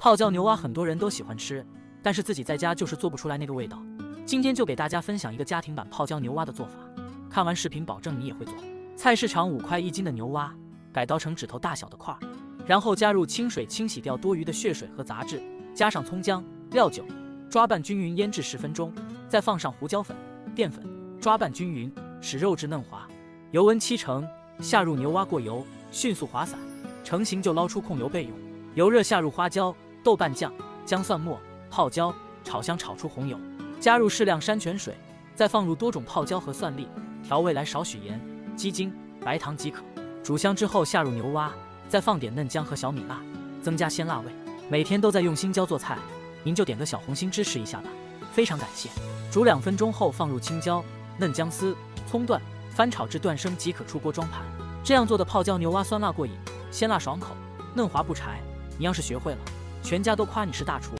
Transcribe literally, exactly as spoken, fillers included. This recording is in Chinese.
泡椒牛蛙很多人都喜欢吃，但是自己在家就是做不出来那个味道。今天就给大家分享一个家庭版泡椒牛蛙的做法，看完视频保证你也会做。菜市场五块一斤的牛蛙，改刀成指头大小的块，然后加入清水清洗掉多余的血水和杂质，加上葱姜、料酒，抓拌均匀腌制十分钟，再放上胡椒粉、淀粉，抓拌均匀，使肉质嫩滑。油温七成，下入牛蛙过油，迅速滑散，成型就捞出控油备用。油热下入花椒、豆瓣酱、姜蒜末、泡椒，炒香炒出红油，加入适量山泉水，再放入多种泡椒和蒜粒，调味来少许盐、鸡精、白糖即可。煮香之后下入牛蛙，再放点嫩姜和小米辣，增加鲜辣味。每天都在用心椒做菜，您就点个小红心支持一下吧，非常感谢。煮两分钟后放入青椒、嫩姜丝、葱段，翻炒至断生即可出锅装盘。这样做的泡椒牛蛙酸辣过瘾，鲜辣爽口，嫩滑不柴。你要是学会了，全家都夸你是大厨。